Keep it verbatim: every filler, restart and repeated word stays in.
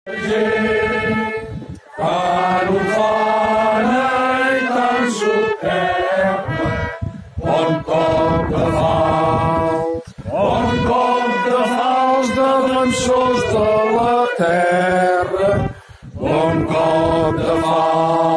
Ar un fanei tan superbe, bon cop de fals, bon cop de fals defensors de la terra, bon cop de fals.